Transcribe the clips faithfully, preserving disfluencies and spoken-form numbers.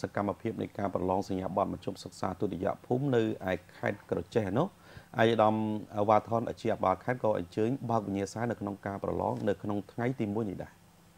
កម្មភាពនៃការប្រឡងសញ្ញាបត្រមជ្ឈមសិក្សាទុតិយភូមិនៅឯខេត្តក្រចេះនោះអាយដាមវ៉ាថនអាជីវបាលខេត្តក៏អញ្ជើញបើកវិញ្ញាសានៅក្នុងការប្រឡងនៅក្នុងថ្ងៃទីមួយនេះដែរ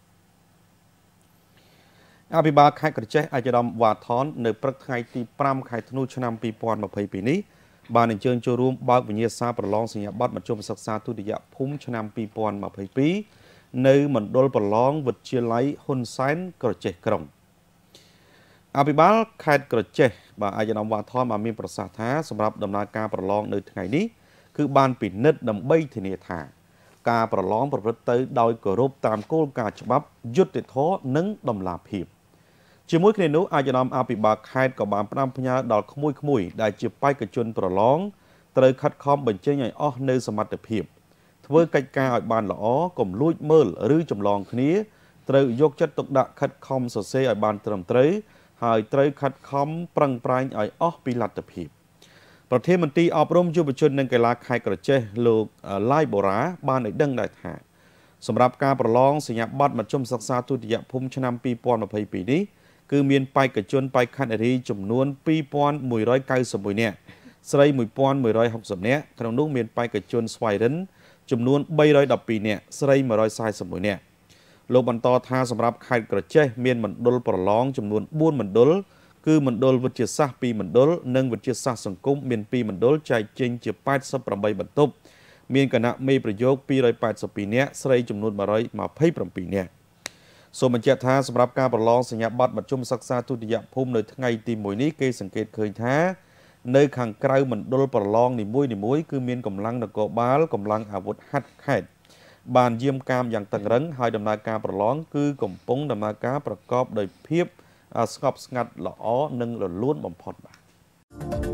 អភិបាលខេត្តក្រចេះអាយដាមវ៉ាថននៅព្រឹកថ្ងៃទីប្រាំខែធ្នូឆ្នាំពីរពាន់ម្ភៃពីរនេះបានអញ្ជើញចូលរួមបើកវិញ្ញាសាប្រឡងសញ្ញាបត្រមជ្ឈមសិក្សាទុតិយភូមិឆ្នាំពីរពាន់ម្ភៃពីរនៅមណ្ឌលប្រឡងវិទ្យាល័យហ៊ុនសែនក្រចេះក្រុងអភិបាលខេត្តក្រចេះបាទអាយដាមវ៉ាថនបានមានប្រសាសន៍ថាសម្រាប់ដំណើរការប្រឡងនៅថ្ងៃនេះគឺបានពិនិត្យដើម្បីធានាថាការប្រឡងប្រព្រឹត្តទៅដោយគោរពតាមគោលការណ៍ច្បាប់យុត្តិធម៌និងតម្លាភាពជាមួយគ្នានោះអាយដាមអភិបាលខេត្តក៏បានផ្ដាំផ្ញើដល់ក្មួយៗដែលជាបេក្ខជនប្រឡងត្រូវខិតខំបញ្ចេញឲ្យអស់នៅសមត្ថភាពធ្វើកិច្ចការឲ្យបានល្អកុំលួចមើលឬចម្លងគ្នាត្រូវយកចិត្តទុកដាក់ខិតខំសរសេរឲ្យបានត្រឹមត្រូវហើយត្រូវខិតខំប្រឹងប្រែងឲ្យអស់ពីលទ្ធភាពប្រធានមន្ត្រីអប់រំយុវជននិងកីឡាខេត្តក្រចេះលោកឡាយបូរ៉ាបានឲ្យដឹងដែរថាសម្រាប់ការប្រឡងសញ្ញាបត្រមជ្ឈមសិក្សាទុតិយភូមិឆ្នាំពីរពាន់ម្ភៃពីរនេះគឺមានបេក្ខជនបេក្ខនារីចំនួនពីរពាន់មួយរយកៅសិបមួយនាក់ស្រីមួយពាន់មួយរយហុកសិបនាក់ក្នុងនោះមានបេក្ខជនស្វ័យរិនចំនួនបីរយដប់ពីរនាក់ស្រីមួយរយសែសិបមួយនាក់លោកបន្តថាសម្រាប់ខេត្តក្រចេះមានមណ្ឌលប្រឡងចំនួនបួនមណ្ឌលគឺមណ្ឌលវិទ្យាសាស្ត្រពីរមណ្ឌលនិងវិទ្យាសាស្ត្រសង្គមមានពីរមណ្ឌលចែកចេញជាប៉ែតសិបប្រាំបីបន្ទប់មានគណៈមេប្រយោគពីររយប៉ែតសិបពីរនាក់ស្រីចំនួនមួយរយម្ភៃប្រាំពីរនាក់សូមបញ្ជាក់ថាសម្រាប់ការប្រឡងសញ្ញាបត្រមជ្ឈមសិក្សាទុតិយភូមិនៅថ្ងៃទីមួយនេះគេសង្កេតឃើញថានៅខាងក្រៅមណ្ឌលប្រឡងនីមួយៗគឺមានកម្លាំងនគរបាលកម្លាំងអាវុធហត្ថខេត្តបានយាមកាមយ៉ាងតឹងរ៉ឹងហើយដំណើរការប្រឡងគឺកំពុងដំណើរការប្រកបដោយភាពស្ងប់ស្ងាត់ល្អនិងរលូនបំផុតបាទ